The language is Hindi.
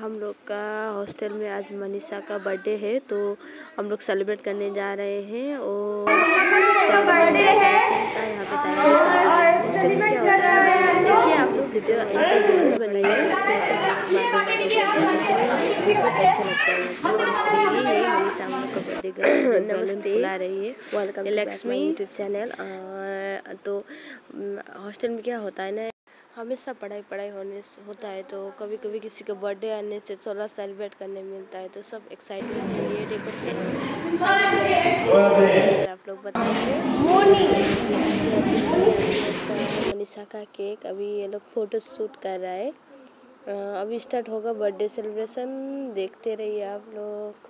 हम लोग का हॉस्टल में आज मनीषा का बर्थडे है, तो हम लोग सेलिब्रेट करने जा रहे हैं। और बर्थडे है यहाँ पे देखिए आप लोग वीडियो एंड जरूर बनाइए। बहुत अच्छा लगता है। ये मनीषा हम लोग का बर्थडे गर्ल नमस्ते बुला रही है। Welcome Lakshmi YouTube channel. तो हॉस्टल में क्या होता है ना, हमेशा पढ़ाई होता है, तो कभी कभी किसी का बर्थडे आने से थोड़ा सेलिब्रेट करने मिलता है, तो सब एक्साइटमेंट है। ये डेकोरेशन आप लोग बताइए। मनीषा का केक अभी ये लोग फोटो शूट कर रहा है। अभी स्टार्ट होगा बर्थडे सेलिब्रेशन, देखते रहिए आप लोग।